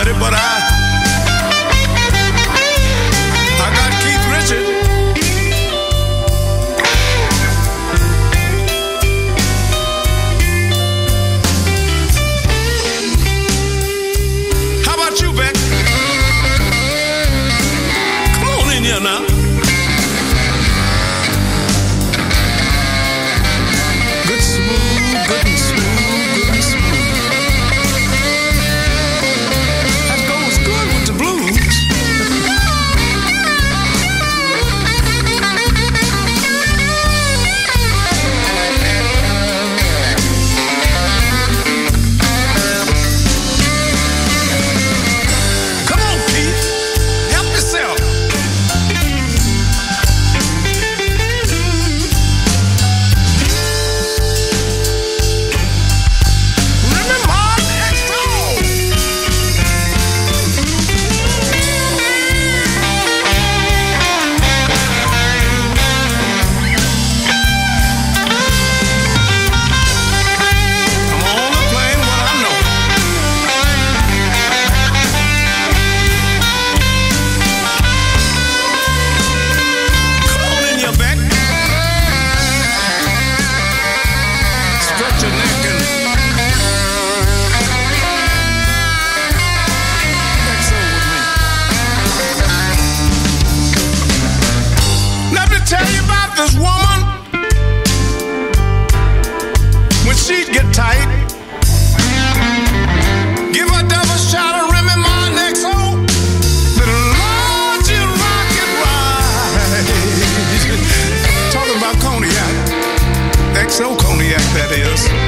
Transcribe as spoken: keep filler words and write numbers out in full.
ready, but I, I got Keith Richards. How about you, Beck? Come on in here now. Good smooth, good and smooth, good and smooth. That goes good with the blues. Come on, Keith. Help yourself. Remy Martin X O. I'm only playing what I know. Come on in your back. Stretch your neck and X O with me. Let me tell you about this woman. When she get tight, give her double shot of Remy Martin X O. Little Lord, you rock it right. Talking about cognac. X O cognac, that is.